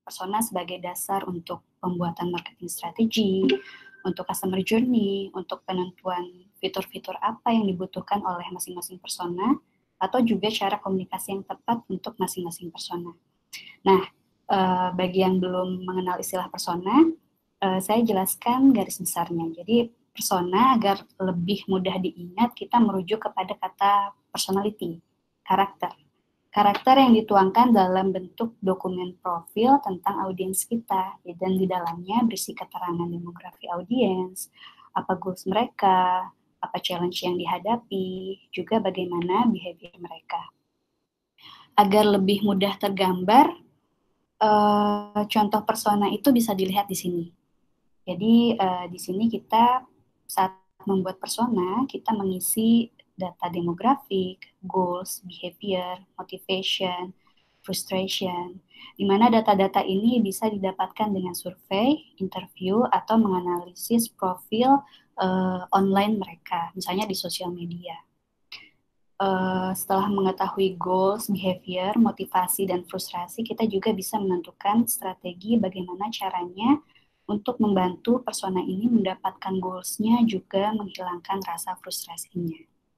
persona sebagai dasar untuk pembuatan marketing strategi, untuk customer journey, untuk penentuan fitur-fitur apa yang dibutuhkan oleh masing-masing persona, atau juga cara komunikasi yang tepat untuk masing-masing persona. Nah, bagi yang belum mengenal istilah persona, saya jelaskan garis besarnya. Jadi, persona agar lebih mudah diingat, kita merujuk kepada kata personality, karakter. Karakter yang dituangkan dalam bentuk dokumen profil tentang audiens kita, dan di dalamnya berisi keterangan demografi audiens, apa goals mereka, apa challenge yang dihadapi, juga bagaimana behavior mereka. Agar lebih mudah tergambar, contoh persona itu bisa dilihat di sini. Jadi di sini kita saat membuat persona, kita mengisi data demografik, goals, behavior, motivation, frustration, di mana data-data ini bisa didapatkan dengan survei, interview, atau menganalisis profil online mereka, misalnya di sosial media. Setelah mengetahui goals, behavior, motivasi, dan frustrasi, kita juga bisa menentukan strategi bagaimana caranya untuk membantu persona ini mendapatkan goals-nya, juga menghilangkan rasa frustrasinya.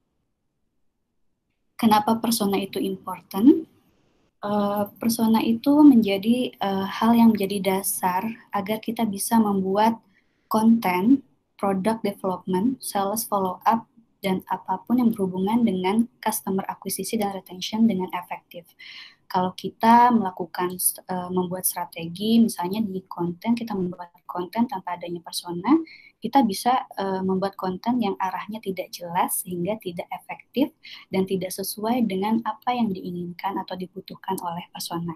Kenapa persona itu important? Persona itu menjadi hal yang menjadi dasar agar kita bisa membuat konten, product development, sales follow up, dan apapun yang berhubungan dengan customer acquisition dan retention dengan efektif. Kalau kita melakukan membuat strategi, misalnya di konten, kita membuat konten tanpa adanya persona, kita bisa membuat konten yang arahnya tidak jelas sehingga tidak efektif dan tidak sesuai dengan apa yang diinginkan atau dibutuhkan oleh persona.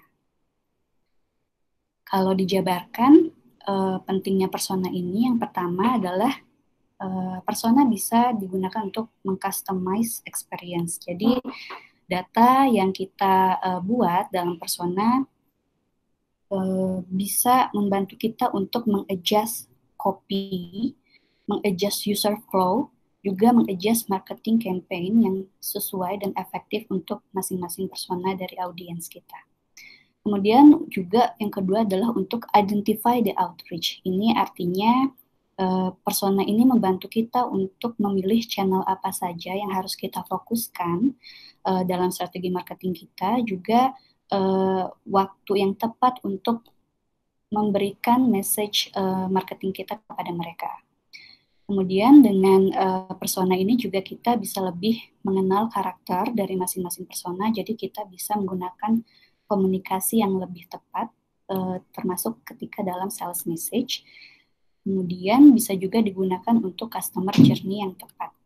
Kalau dijabarkan, pentingnya persona ini yang pertama adalah persona bisa digunakan untuk meng-customize experience. Jadi data yang kita buat dalam persona bisa membantu kita untuk meng-adjust copy, meng-adjust user flow, juga meng-adjust marketing campaign yang sesuai dan efektif untuk masing-masing persona dari audiens kita. Kemudian juga yang kedua adalah untuk identify the outreach. Ini artinya persona ini membantu kita untuk memilih channel apa saja yang harus kita fokuskan dalam strategi marketing kita, juga waktu yang tepat untuk memberikan message marketing kita kepada mereka. Kemudian dengan persona ini juga kita bisa lebih mengenal karakter dari masing-masing persona, jadi kita bisa menggunakan komunikasi yang lebih tepat, termasuk ketika dalam sales message. Kemudian bisa juga digunakan untuk customer journey yang tepat.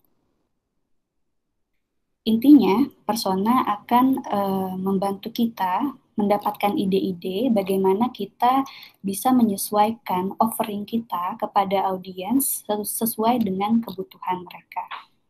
Intinya, persona akan membantu kita mendapatkan ide-ide bagaimana kita bisa menyesuaikan offering kita kepada audiens sesuai dengan kebutuhan mereka.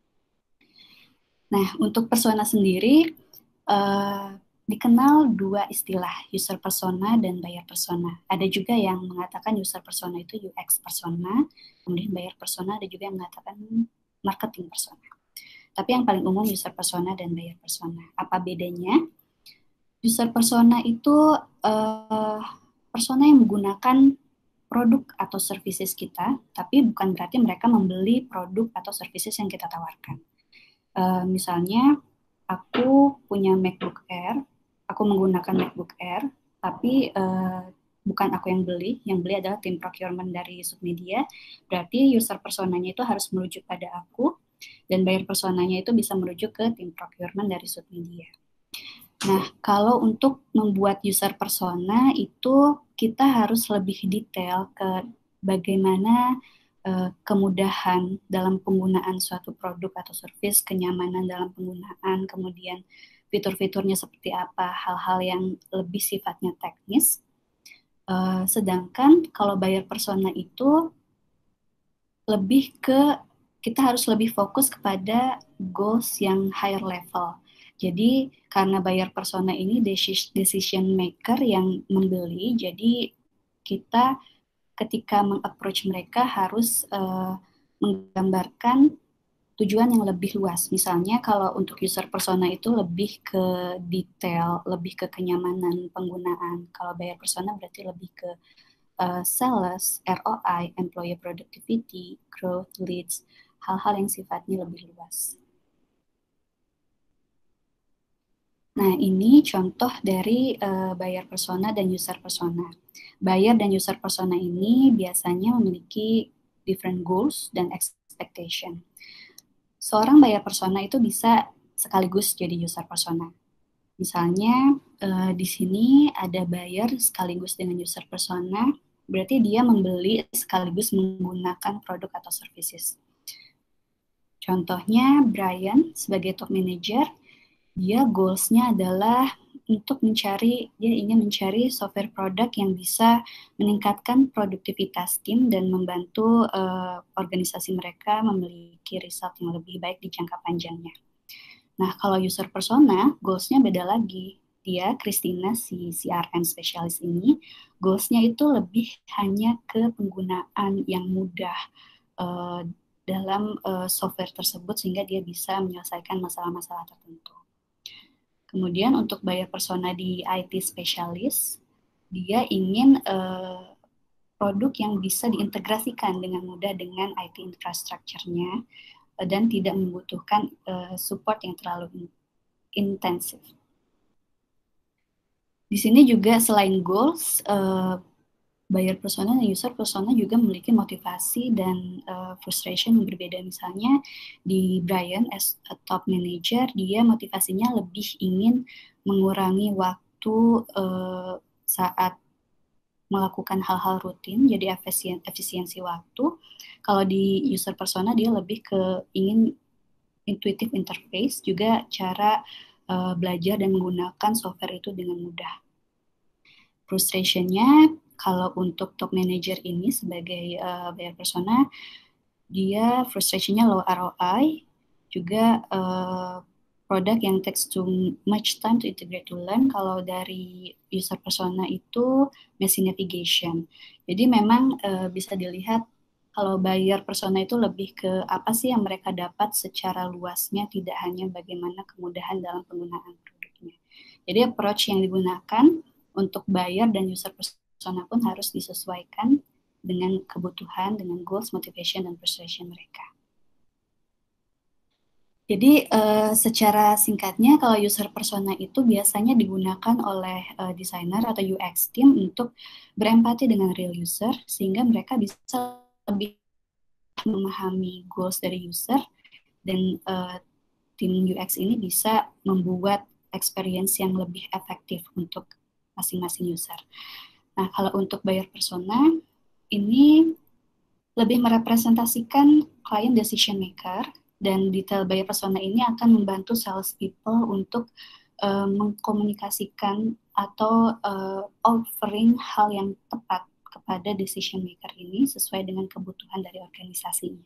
Nah, untuk persona sendiri, dikenal dua istilah, user persona dan buyer persona. Ada juga yang mengatakan user persona itu UX persona, kemudian buyer persona, ada juga yang mengatakan marketing persona. Tapi yang paling umum user persona dan buyer persona. Apa bedanya? User persona itu persona yang menggunakan produk atau services kita, tapi bukan berarti mereka membeli produk atau services yang kita tawarkan. Misalnya, aku punya MacBook Air, aku menggunakan MacBook Air, tapi bukan aku yang beli adalah tim procurement dari Submedia, berarti user personanya itu harus merujuk pada aku, dan buyer personanya itu bisa merujuk ke tim procurement dari Submedia. Nah, kalau untuk membuat user persona itu kita harus lebih detail ke bagaimana kemudahan dalam penggunaan suatu produk atau service, kenyamanan dalam penggunaan, kemudian fitur-fiturnya seperti apa, hal-hal yang lebih sifatnya teknis. Sedangkan kalau buyer persona itu lebih ke kita harus lebih fokus kepada goals yang higher level. Jadi karena buyer persona ini decision maker yang membeli, jadi kita ketika meng-approach mereka harus menggambarkan tujuan yang lebih luas. Misalnya kalau untuk user persona itu lebih ke detail, lebih ke kenyamanan penggunaan. Kalau buyer persona berarti lebih ke sales, ROI, employee productivity, growth, leads, hal-hal yang sifatnya lebih luas. Nah, ini contoh dari buyer persona dan user persona. Buyer dan user persona ini biasanya memiliki different goals dan expectation. Seorang buyer persona itu bisa sekaligus jadi user persona. Misalnya di sini ada buyer sekaligus dengan user persona, berarti dia membeli sekaligus menggunakan produk atau services. Contohnya Brian sebagai top manager, dia goals-nya adalah dia ingin mencari software produk yang bisa meningkatkan produktivitas tim dan membantu organisasi mereka memiliki result yang lebih baik di jangka panjangnya. Nah, kalau user persona, goals-nya beda lagi. Dia, Christina, si CRM spesialis ini, goals-nya itu lebih hanya ke penggunaan yang mudah dalam software tersebut sehingga dia bisa menyelesaikan masalah-masalah tertentu. Kemudian untuk buyer persona di IT spesialis, dia ingin produk yang bisa diintegrasikan dengan mudah dengan IT infrastructure-nya dan tidak membutuhkan support yang terlalu intensif. Di sini juga selain goals, buyer persona dan user persona juga memiliki motivasi dan frustration yang berbeda. Misalnya di Brian as a top manager, dia motivasinya lebih ingin mengurangi waktu saat melakukan hal-hal rutin, jadi efisiensi waktu. Kalau di user persona dia lebih ke ingin intuitive interface, juga cara belajar dan menggunakan software itu dengan mudah. Frustration-nya kalau untuk top manager ini sebagai buyer persona, dia frustration-nya low ROI, juga produk yang takes too much time to integrate to learn. Kalau dari user persona itu machine navigation. Jadi memang bisa dilihat kalau buyer persona itu lebih ke apa sih yang mereka dapat secara luasnya, tidak hanya bagaimana kemudahan dalam penggunaan produknya. Jadi approach yang digunakan untuk buyer dan user persona pun harus disesuaikan dengan kebutuhan, dengan goals, motivation, dan persuasion mereka. Jadi secara singkatnya kalau user persona itu biasanya digunakan oleh desainer atau UX team untuk berempati dengan real user sehingga mereka bisa lebih memahami goals dari user dan tim UX ini bisa membuat experience yang lebih efektif untuk masing-masing user. Nah, kalau untuk buyer persona ini lebih merepresentasikan client decision maker, dan detail buyer persona ini akan membantu sales people untuk mengkomunikasikan atau offering hal yang tepat kepada decision maker ini sesuai dengan kebutuhan dari organisasinya.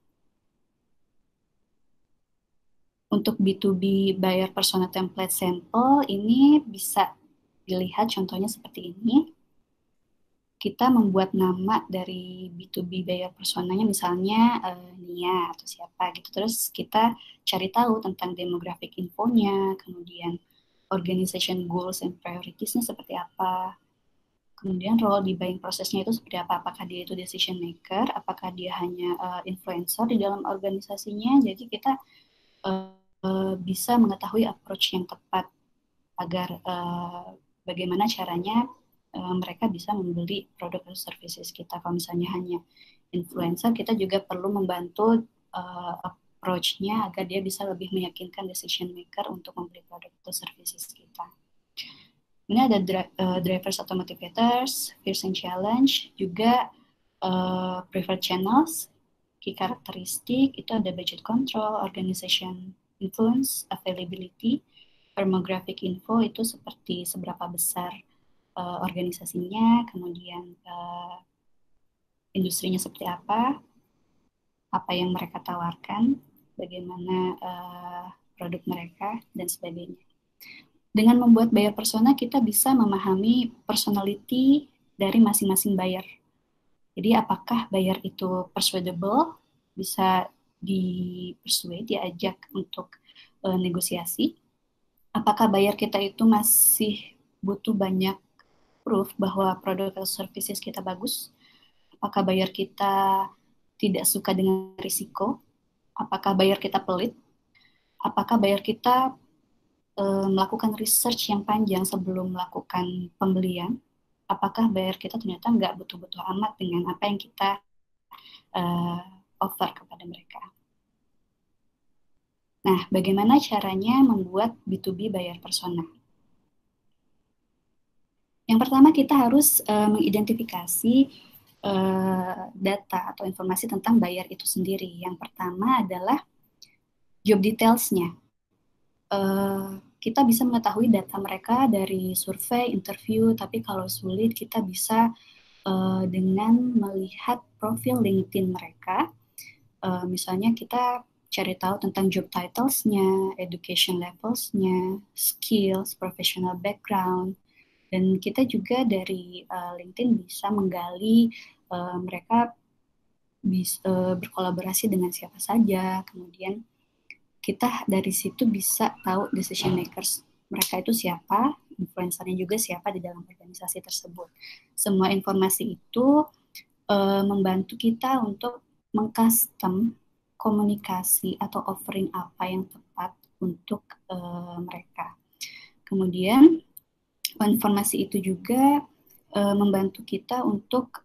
Untuk B2B buyer persona template sample ini bisa dilihat contohnya seperti ini. Kita membuat nama dari B2B buyer personanya misalnya Nia atau siapa gitu. Terus kita cari tahu tentang demographic infonya, kemudian organization goals and prioritiesnya seperti apa. Kemudian role di buying prosesnya itu seperti apa? Apakah dia itu decision maker, apakah dia hanya influencer di dalam organisasinya. Jadi kita bisa mengetahui approach yang tepat agar bagaimana caranya mereka bisa membeli produk atau services kita. Kalau misalnya hanya influencer, kita juga perlu membantu approach-nya agar dia bisa lebih meyakinkan decision maker untuk membeli produk atau services kita. Ini ada drivers atau motivators, fears and challenge, juga preferred channels, key karakteristik, itu ada budget control, organization influence, availability, firmographic info itu seperti seberapa besar organisasinya, kemudian industrinya seperti apa yang mereka tawarkan, bagaimana produk mereka, dan sebagainya. Dengan membuat buyer persona, kita bisa memahami personality dari masing-masing buyer. Jadi apakah buyer itu persuadable, bisa di-persuade, diajak untuk negosiasi. Apakah buyer kita itu masih butuh banyak proof bahwa produk atau services kita bagus? Apakah buyer kita tidak suka dengan risiko? Apakah buyer kita pelit? Apakah buyer kita melakukan research yang panjang sebelum melakukan pembelian? Apakah buyer kita ternyata nggak butuh-butuh amat dengan apa yang kita offer kepada mereka? Nah, bagaimana caranya membuat B2B buyer persona? Yang pertama, kita harus mengidentifikasi data atau informasi tentang buyer itu sendiri. Yang pertama adalah job details-nya. Kita bisa mengetahui data mereka dari survei, interview, tapi kalau sulit kita bisa dengan melihat profil LinkedIn mereka. Misalnya kita cari tahu tentang job titles-nya, education levels-nya, skills, professional background, dan kita juga dari LinkedIn bisa menggali mereka bisa berkolaborasi dengan siapa saja, kemudian kita dari situ bisa tahu decision makers mereka itu siapa, influencernya juga siapa di dalam organisasi tersebut. Semua informasi itu membantu kita untuk mengcustom komunikasi atau offering apa yang tepat untuk mereka. Kemudian informasi itu juga membantu kita untuk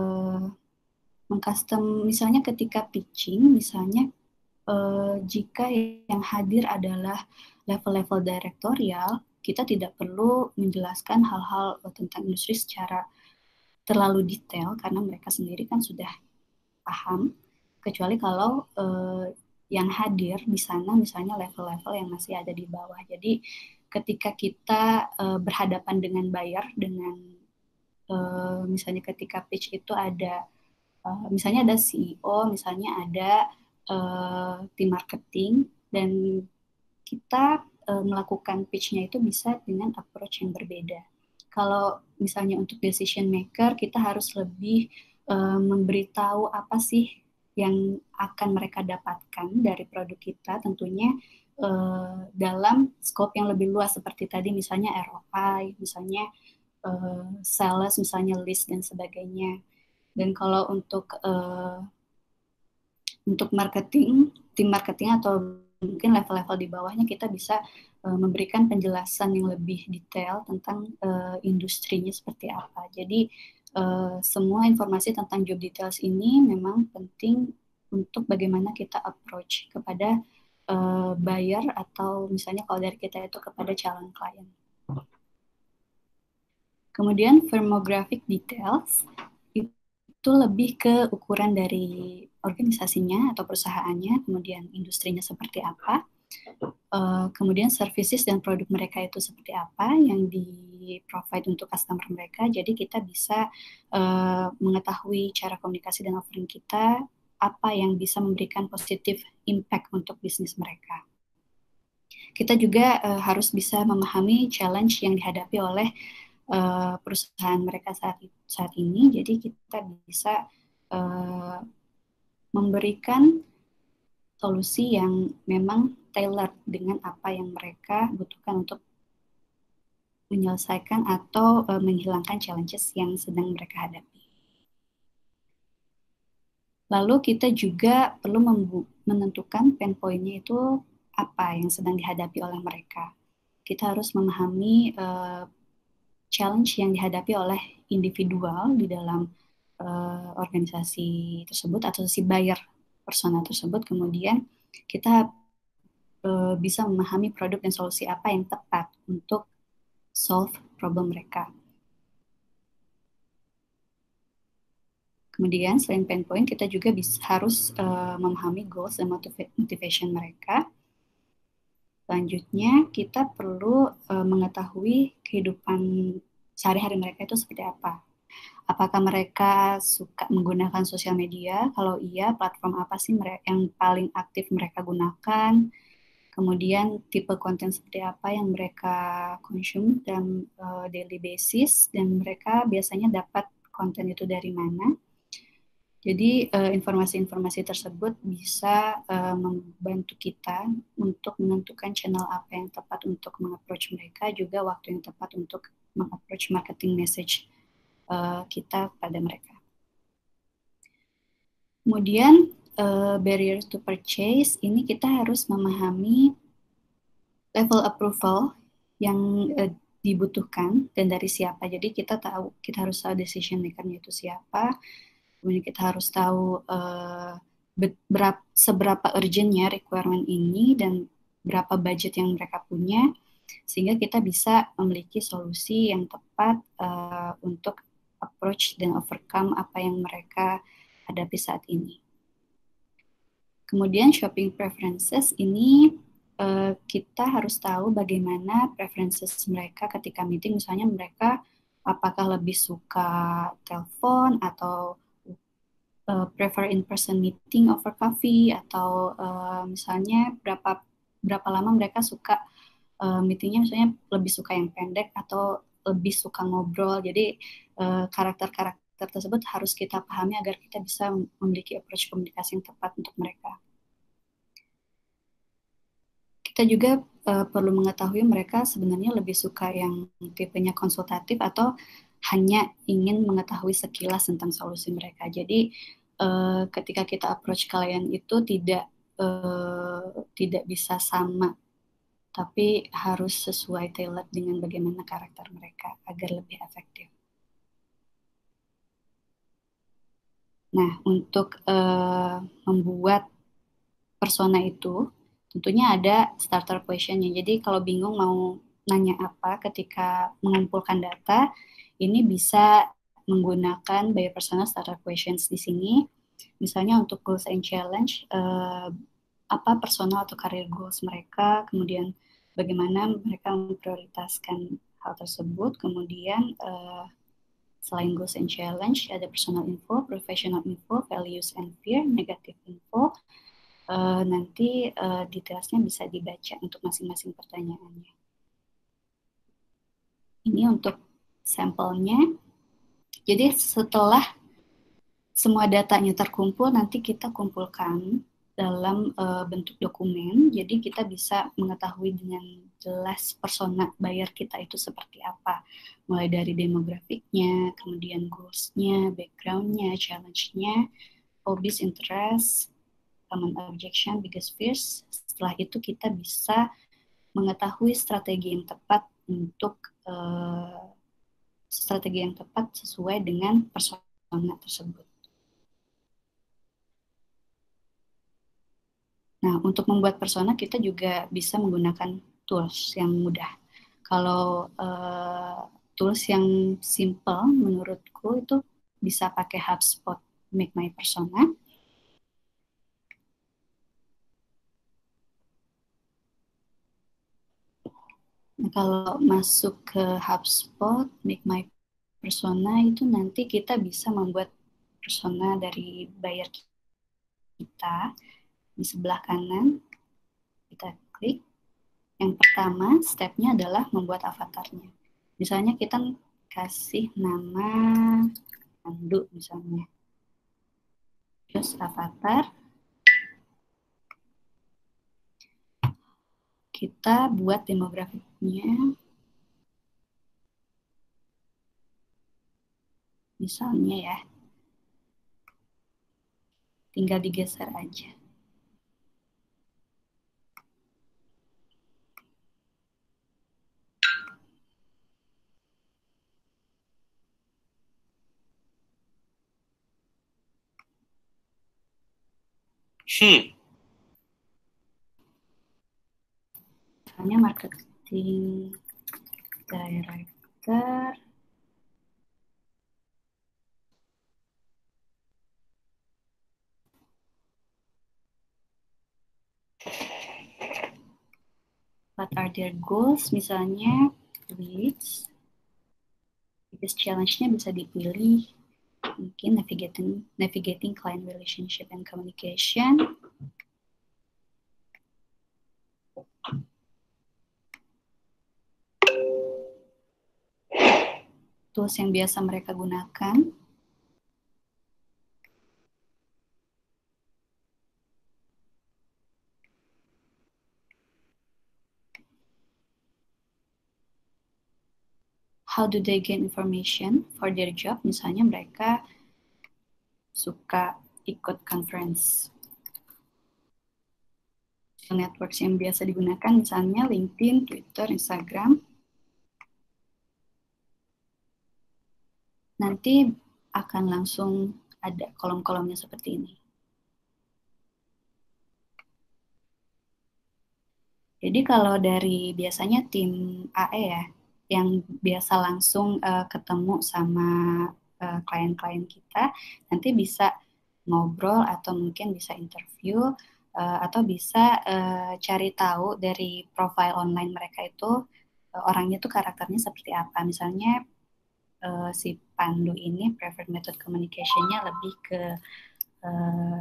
mengcustom, misalnya ketika pitching, misalnya jika yang hadir adalah level-level direktorial, kita tidak perlu menjelaskan hal-hal tentang industri secara terlalu detail karena mereka sendiri kan sudah paham, kecuali kalau yang hadir di sana misalnya level-level yang masih ada di bawah. Jadi ketika kita berhadapan dengan buyer, dengan misalnya ketika pitch itu ada misalnya ada CEO, misalnya ada tim marketing, dan kita melakukan pitch-nya itu bisa dengan approach yang berbeda. Kalau misalnya untuk decision maker, kita harus lebih memberitahu apa sih yang akan mereka dapatkan dari produk kita, tentunya dalam scope yang lebih luas seperti tadi misalnya ROI, misalnya sales, misalnya list dan sebagainya. Dan kalau untuk marketing, tim marketing atau mungkin level-level di bawahnya, kita bisa memberikan penjelasan yang lebih detail tentang industrinya seperti apa. Jadi semua informasi tentang job details ini memang penting untuk bagaimana kita approach kepada buyer, atau misalnya kalau dari kita itu kepada calon klien. Kemudian firmographic details itu lebih ke ukuran dari organisasinya atau perusahaannya, kemudian industrinya seperti apa, kemudian services dan produk mereka itu seperti apa yang di-provide untuk customer mereka. Jadi kita bisa mengetahui cara komunikasi dan offering kita, apa yang bisa memberikan positif impact untuk bisnis mereka. Kita juga harus bisa memahami challenge yang dihadapi oleh perusahaan mereka saat ini. Jadi kita bisa memberikan solusi yang memang tailored dengan apa yang mereka butuhkan untuk menyelesaikan atau menghilangkan challenges yang sedang mereka hadapi. Lalu kita juga perlu menentukan pain point-nya itu apa yang sedang dihadapi oleh mereka. Kita harus memahami challenge yang dihadapi oleh individual di dalam organisasi tersebut atau si buyer persona tersebut. Kemudian kita bisa memahami produk dan solusi apa yang tepat untuk solve problem mereka. Kemudian selain pain point, kita juga harus memahami goals dan motivation mereka. Selanjutnya, kita perlu mengetahui kehidupan sehari-hari mereka itu seperti apa. Apakah mereka suka menggunakan sosial media? Kalau iya, platform apa sih yang paling aktif mereka gunakan? Kemudian tipe konten seperti apa yang mereka consume dalam daily basis, dan mereka biasanya dapat konten itu dari mana? Jadi informasi-informasi tersebut bisa membantu kita untuk menentukan channel apa yang tepat untuk mengapproach mereka, juga waktu yang tepat untuk mengapproach marketing message kita pada mereka. Kemudian barrier to purchase, ini kita harus memahami level approval yang dibutuhkan dan dari siapa. Jadi kita harus tahu decision maker-nya itu siapa. Kemudian kita harus tahu seberapa urgent-nya requirement ini dan berapa budget yang mereka punya, sehingga kita bisa memiliki solusi yang tepat untuk approach dan overcome apa yang mereka hadapi saat ini. Kemudian shopping preferences ini kita harus tahu bagaimana preferences mereka ketika meeting. Misalnya mereka apakah lebih suka telepon atau prefer in-person meeting over coffee, atau misalnya berapa lama mereka suka meetingnya, misalnya lebih suka yang pendek atau lebih suka ngobrol. Jadi karakter-karakter tersebut harus kita pahami agar kita bisa memiliki approach komunikasi yang tepat untuk mereka. Kita juga perlu mengetahui mereka sebenarnya lebih suka yang tipenya konsultatif atau hanya ingin mengetahui sekilas tentang solusi mereka. Jadi ketika kita approach klien itu tidak bisa sama, tapi harus sesuai tailored dengan bagaimana karakter mereka agar lebih efektif. Nah, untuk membuat persona itu, tentunya ada starter questionnya. Jadi kalau bingung mau nanya apa ketika mengumpulkan data, ini bisa menggunakan biopersona starter questions di sini. Misalnya untuk goals and challenge, apa personal atau career goals mereka, kemudian bagaimana mereka memprioritaskan hal tersebut, kemudian selain goals and challenge, ada personal info, professional info, values and fear, negative info. Nanti detailsnya bisa dibaca untuk masing-masing pertanyaannya. Ini untuk sampelnya. Jadi setelah semua datanya terkumpul, nanti kita kumpulkan dalam bentuk dokumen. Jadi kita bisa mengetahui dengan jelas persona buyer kita itu seperti apa. Mulai dari demografiknya, kemudian goals-nya, background-nya, challenge-nya, hobbies, interest, common objection, biggest fears. Setelah itu kita bisa mengetahui strategi yang tepat untuk strategi yang tepat sesuai dengan persona tersebut. Nah, untuk membuat persona kita juga bisa menggunakan tools yang mudah. Kalau tools yang simple menurutku itu bisa pakai HubSpot Make My Persona. Nah, kalau masuk ke HubSpot Make My Persona itu nanti kita bisa membuat persona dari buyer kita. Di sebelah kanan kita klik. Yang pertama stepnya adalah membuat avatarnya. Misalnya kita kasih nama Pandu misalnya. Terus avatar. Kita buat demografiknya. Misalnya ya. Tinggal digeser aja. Misalnya marketing director. What are their goals? Misalnya leads. Biggest challenge-nya bisa dipilih. Mungkin navigating client relationship and communication. Tools yang biasa mereka gunakan. how do they gain information for their job? Misalnya mereka suka ikut conference. Networks yang biasa digunakan misalnya LinkedIn, Twitter, Instagram. Nanti akan langsung ada kolom-kolomnya seperti ini. Jadi kalau dari biasanya tim AE ya, yang biasa langsung ketemu sama klien-klien kita, nanti bisa ngobrol atau mungkin bisa interview atau bisa cari tahu dari profile online mereka itu orangnya tuh karakternya seperti apa. Misalnya si Pandu ini preferred method communication-nya lebih ke uh,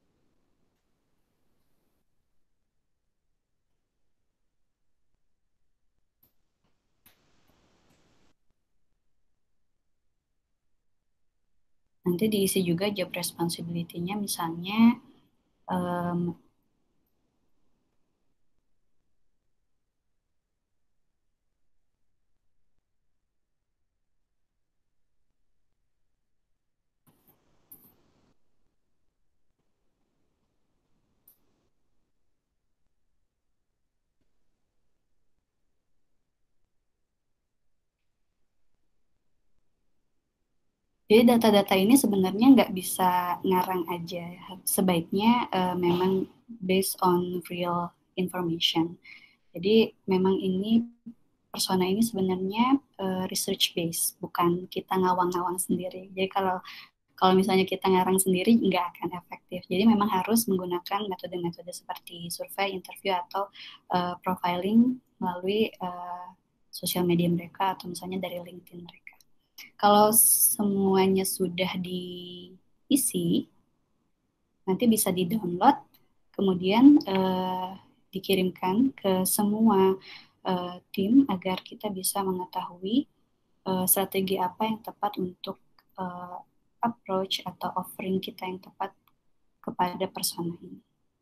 nanti diisi juga job responsibility-nya misalnya um, jadi data-data ini sebenarnya nggak bisa ngarang aja. Sebaiknya memang based on real information. Jadi memang ini persona ini sebenarnya research base, bukan kita ngawang-ngawang sendiri. Jadi kalau kalau misalnya kita ngarang sendiri nggak akan efektif. Jadi memang harus menggunakan metode-metode seperti survei, interview, atau profiling melalui sosial media mereka atau misalnya dari LinkedIn mereka. Kalau semuanya sudah diisi, nanti bisa di-download, kemudian dikirimkan ke semua tim agar kita bisa mengetahui strategi apa yang tepat untuk uh, approach atau offering kita yang tepat kepada persona ini.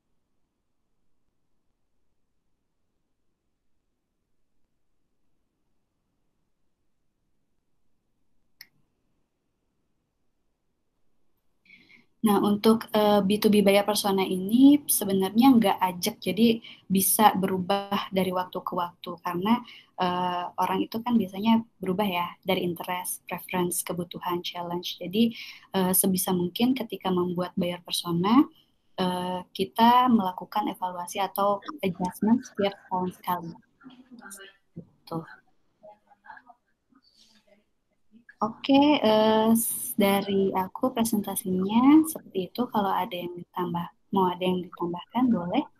Nah, untuk B2B buyer persona ini sebenarnya nggak ajak, jadi bisa berubah dari waktu ke waktu karena orang itu kan biasanya berubah ya dari interest, preference, kebutuhan, challenge. Jadi sebisa mungkin ketika membuat buyer persona, kita melakukan evaluasi atau adjustment setiap tahun sekali. Tuh. Oke, dari aku presentasinya seperti itu. Kalau ada yang ditambah, mau ada yang ditambahkan boleh.